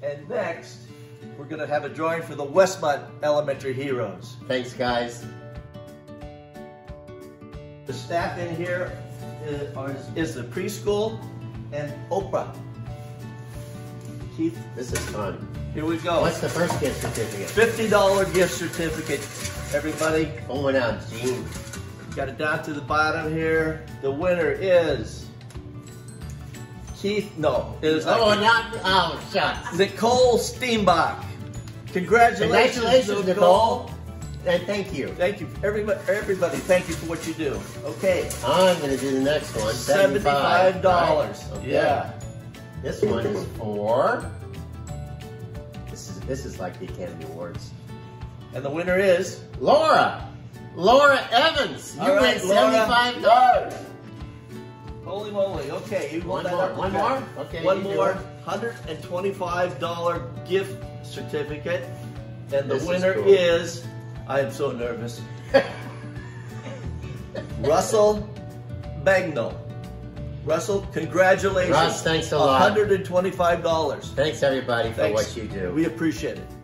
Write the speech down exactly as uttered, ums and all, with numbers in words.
And next, we're gonna have a drawing for the Westmont Elementary Heroes. Thanks, guys. The staff in here is, are, is the preschool and Oprah. Keith, This is fun. here we go. What's the first gift certificate? fifty dollar gift certificate, everybody. Going out, Gene. Got it down to the bottom here. The winner is Keith, no, it is Oh, not not, oh, shucks. Nicole Steenbach. Congratulations, Congratulations, Nicole. And thank you. Thank you, everybody, everybody, thank you for what you do. Okay, I'm gonna do the next one. seventy-five dollars, Right? Okay. yeah. This one is for, this is, this is like the Academy Awards. And the winner is, Laura. Laura Evans. You All right, win Laura. seventy-five dollars. holy moly, okay, you One hold that more, up. one more? Okay, One you do more, it. one hundred twenty-five dollar gift certificate. And the This is winner cool. is, I am so nervous, Russell Bagnall. Russell, congratulations. Russ, thanks a lot. one hundred twenty-five dollars. Thanks everybody for Thanks. what you do. We appreciate it.